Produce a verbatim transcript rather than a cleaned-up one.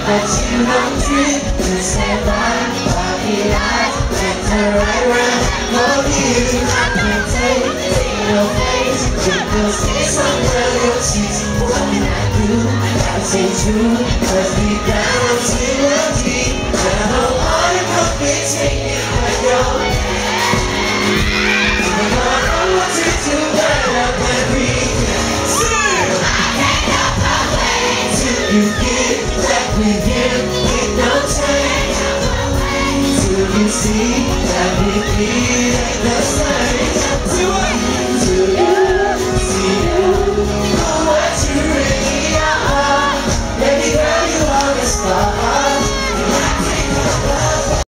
But you don't trip, you stand by, pocket eyes, and turn right around. For you, I can't take your face. You feel stay somewhere, your cheeks. Something I do, I say true. Cause deep down, I'm still real deep. And I know all your perfect take it like you're. Even though I don't want you to burn up everything. I can't help but wait till you get back with him with no change. Till you see that it ain't the same. See what?